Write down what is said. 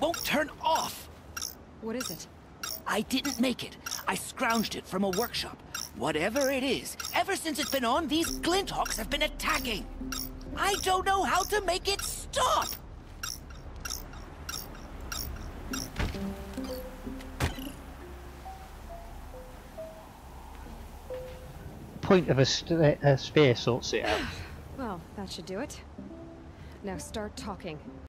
won't turn off. What is it? I didn't make it. I scrounged it from a workshop. Whatever it is, ever since it's been on, these Glinthawks have been attacking. I don't know how to make it stop. Point of a spear sorts it out. Well, that should do it. Now start talking.